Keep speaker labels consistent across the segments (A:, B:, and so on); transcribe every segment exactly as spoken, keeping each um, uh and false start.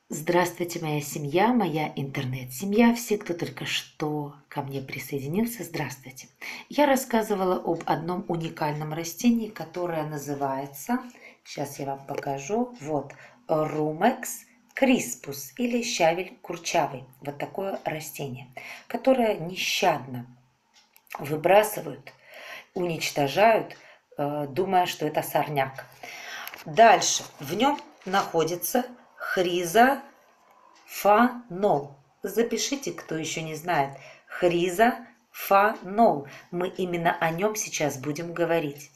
A: Здравствуйте, моя семья, моя интернет-семья, все, кто только что ко мне присоединился, здравствуйте. Я рассказывала об одном уникальном растении, которое называется, сейчас я вам покажу, вот, Rumex crispus или щавель курчавый. Вот такое растение, которое нещадно выбрасывают, уничтожают, э, думая, что это сорняк. Дальше в нем находится хризофанол. Запишите, кто еще не знает. Хризофанол. Мы именно о нем сейчас будем говорить.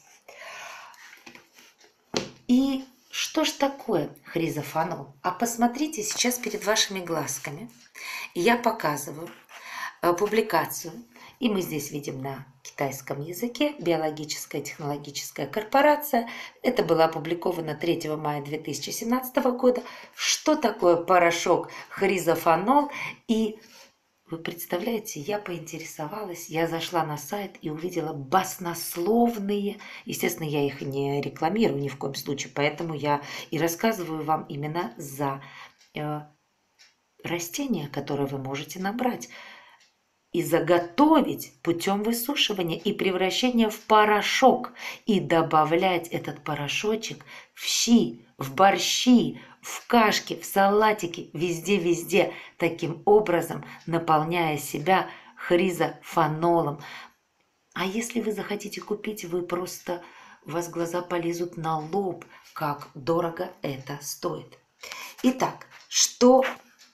A: И что ж такое хризофанол? А посмотрите сейчас перед вашими глазками. Я показываю публикацию. И мы здесь видим на китайском языке биологическая технологическая корпорация. Это было опубликовано третьего мая две тысячи семнадцатого года. Что такое порошок хризофанол? И вы представляете, я поинтересовалась, я зашла на сайт и увидела баснословные, естественно, я их не рекламирую ни в коем случае, поэтому я и рассказываю вам именно за э, растения, которые вы можете набрать и заготовить путем высушивания и превращения в порошок, и добавлять этот порошочек в щи, в борщи, в кашки, в салатики, везде-везде, таким образом наполняя себя хризофанолом. А если вы захотите купить, вы просто, у вас глаза полезут на лоб, как дорого это стоит. Итак, что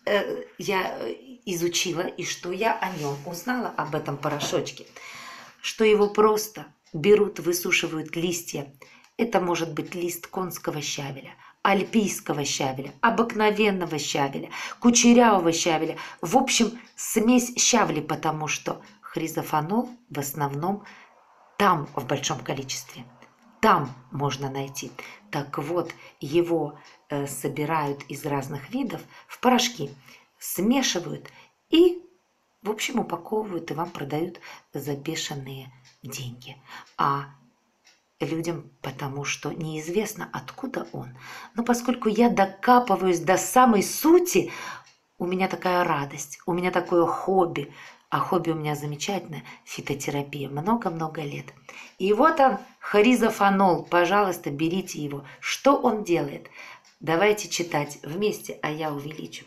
A: я изучила и что я о нем узнала, об этом порошочке, что его просто берут, высушивают листья. Это может быть лист конского щавеля, альпийского щавеля, обыкновенного щавеля, кучерявого щавеля. В общем, смесь щавли, потому что хризофанол в основном там в большом количестве. Там можно найти. Так вот, его э, собирают из разных видов в порошки, смешивают и, в общем, упаковывают и вам продают за бешеные деньги. А людям, потому что неизвестно, откуда он. Но поскольку я докапываюсь до самой сути, у меня такая радость, у меня такое хобби. А хобби у меня замечательное – фитотерапия, много-много лет. И вот он, хризофанол, пожалуйста, берите его. Что он делает? Давайте читать вместе, а я увеличу.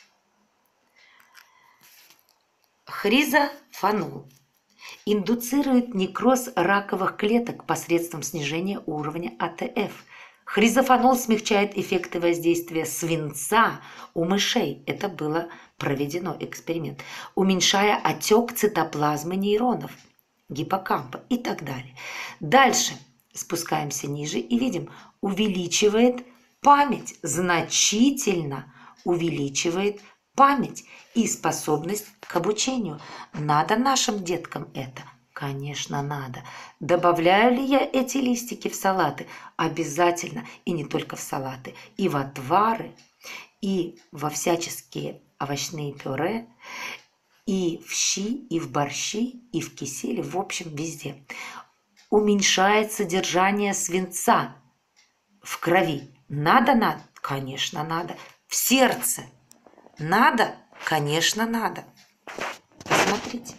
A: Хризофанол индуцирует некроз раковых клеток посредством снижения уровня А Т Ф. Хризофанол смягчает эффекты воздействия свинца у мышей. Это было проведено, эксперимент. Уменьшая отек цитоплазмы нейронов, гиппокампа и так далее. Дальше спускаемся ниже и видим, увеличивает память, значительно увеличивает память и способность к обучению. Надо нашим деткам это? Конечно, надо. Добавляю ли я эти листики в салаты? Обязательно. И не только в салаты. И в отвары, и во всяческие овощные пюре, и в щи, и в борщи, и в киселе, в общем, везде. Уменьшает содержание свинца в крови. Надо, надо? Конечно, надо. В сердце надо? Конечно, надо. Посмотрите.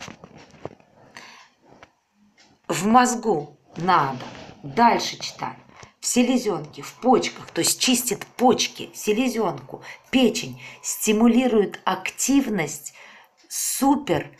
A: В мозгу надо. Дальше читаем. В селезенке, в почках, то есть чистит почки, селезенку, печень, стимулирует активность супер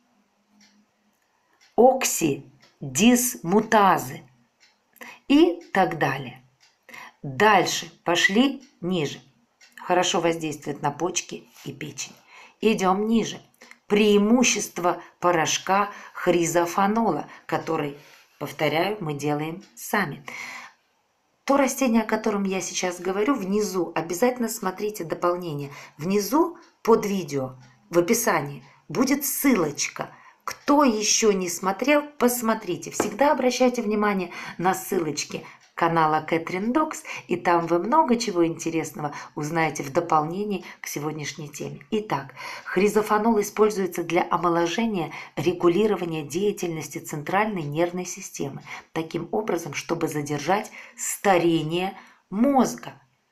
A: оксидисмутазы и так далее. Дальше пошли ниже. Хорошо воздействует на почки и печень. Идем ниже. Преимущество порошка хризофанола, который, повторяю, мы делаем сами. То растение, о котором я сейчас говорю, внизу, обязательно смотрите дополнение. Внизу под видео, в описании, будет ссылочка. Кто еще не смотрел, посмотрите. Всегда обращайте внимание на ссылочки канала Кэтрин Докс, и там вы много чего интересного узнаете в дополнении к сегодняшней теме. Итак, хризофанол используется для омоложения, регулирования деятельности центральной нервной системы, таким образом, чтобы задержать старение мозга.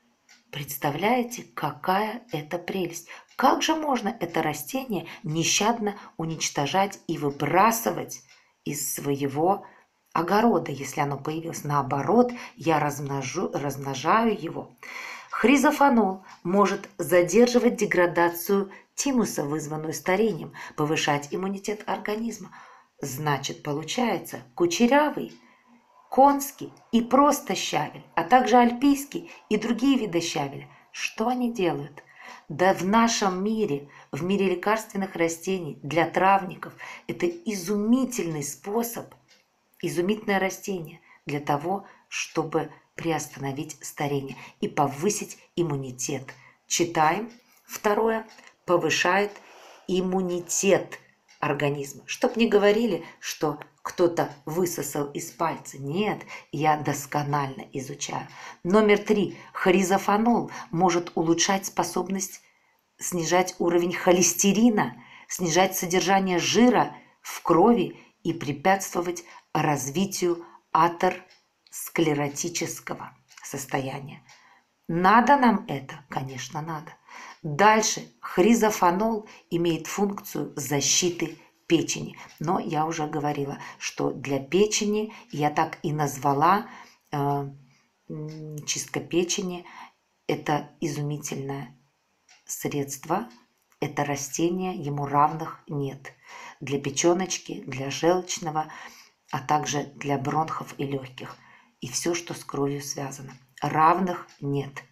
A: Представляете, какая это прелесть? Как же можно это растение нещадно уничтожать и выбрасывать из своего огорода, если оно появилось? Наоборот, я размножу, размножаю его. Хризофанол может задерживать деградацию тимуса, вызванную старением, повышать иммунитет организма. Значит, получается, кучерявый, конский и просто щавель, а также альпийский и другие виды щавеля. Что они делают? Да в нашем мире, в мире лекарственных растений, для травников, это изумительный способ, изумительное растение для того, чтобы приостановить старение и повысить иммунитет. Читаем. Второе. Повышает иммунитет организма. Чтоб не говорили, что кто-то высосал из пальца. Нет, я досконально изучаю. Номер три. Хризофанол может улучшать способность снижать уровень холестерина, снижать содержание жира в крови и препятствовать развитию атеросклеротического состояния. Надо нам это? Конечно, надо. Дальше. Хризофанол имеет функцию защиты печени. Но я уже говорила, что для печени я так и назвала э, чистка печени. Это изумительное средство, это растение, ему равных нет. Для печеночки, для желчного, а также для бронхов и легких. И все, что с кровью связано. Равных нет.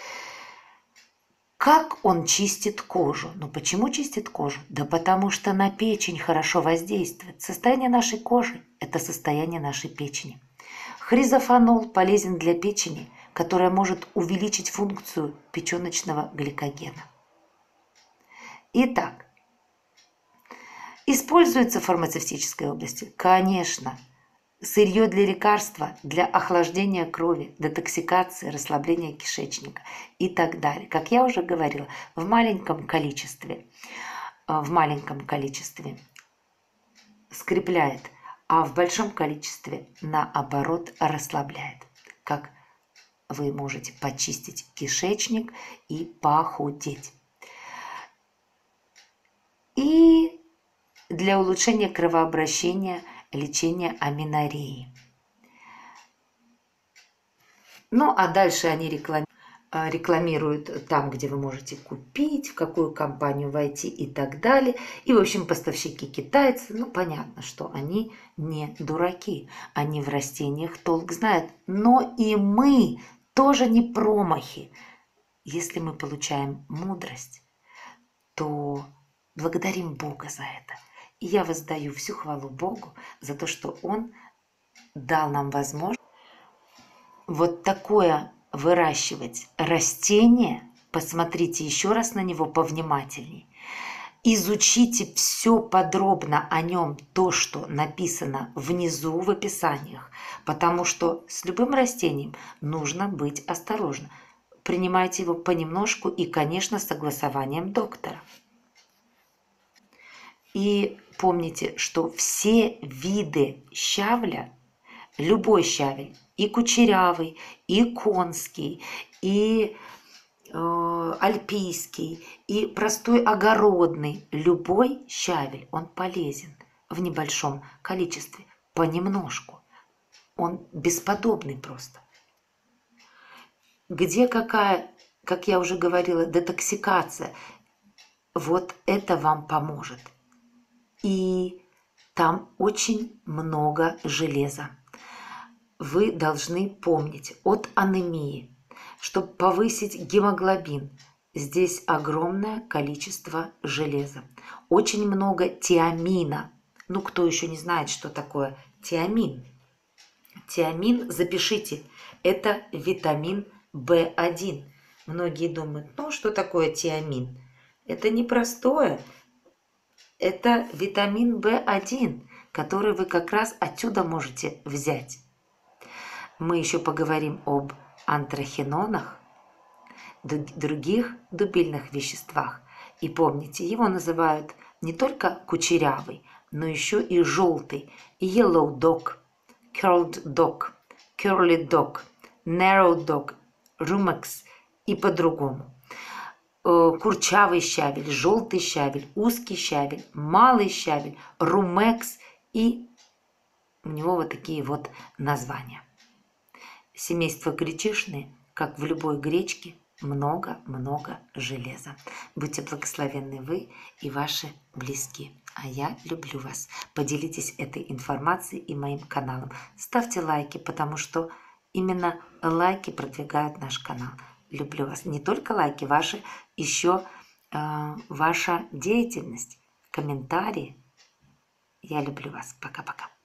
A: Как он чистит кожу? Ну почему чистит кожу? Да потому что на печень хорошо воздействует. Состояние нашей кожи – это состояние нашей печени. Хризофанол полезен для печени, которая может увеличить функцию печеночного гликогена. Итак, используется в фармацевтической области? Конечно. Сырье для лекарства, для охлаждения крови, детоксикации, расслабления кишечника и так далее. Как я уже говорила, в маленьком количестве, в маленьком количестве скрепляет, а в большом количестве, наоборот, расслабляет. Как вы можете почистить кишечник и похудеть. И для улучшения кровообращения, лечения аменореи. Ну, а дальше они рекламируют там, где вы можете купить, в какую компанию войти и так далее. И, в общем, поставщики китайцы, ну, понятно, что они не дураки. Они в растениях толк знают. Но и мы тоже не промахи. Если мы получаем мудрость, то благодарим Бога за это. И я воздаю всю хвалу Богу за то, что Он дал нам возможность вот такое выращивать растение. Посмотрите еще раз на него повнимательней. Изучите все подробно о нем, то, что написано внизу в описаниях, потому что с любым растением нужно быть осторожным. Принимайте его понемножку и, конечно, с согласованием доктора. И помните, что все виды щавля, любой щавель, и кучерявый, и конский, и э, альпийский, и простой огородный, любой щавель, он полезен в небольшом количестве, понемножку. Он бесподобный просто. Где какая, как я уже говорила, детоксикация, вот это вам поможет. И там очень много железа. Вы должны помнить от анемии, чтобы повысить гемоглобин, здесь огромное количество железа. Очень много тиамина. Ну, кто еще не знает, что такое тиамин? Тиамин, запишите, это витамин бэ один. Многие думают, ну, что такое тиамин? Это непростое. Это витамин бэ один, который вы как раз отсюда можете взять. Мы еще поговорим об антрахинонах, других дубильных веществах. И помните, его называют не только кучерявый, но еще и желтый, yellow dog, curled dog, curly dog, narrow dog, rumex и по-другому. Курчавый щавель, желтый щавель, узкий щавель, малый щавель, румекс, и у него вот такие вот названия. Семейство гречишные, как в любой гречке, много-много железа. Будьте благословенны вы и ваши близкие. А я люблю вас. Поделитесь этой информацией и моим каналом. Ставьте лайки, потому что именно лайки продвигают наш канал. Люблю вас. Не только лайки, ваши, еще э, ваша деятельность, комментарии. Я люблю вас. Пока-пока.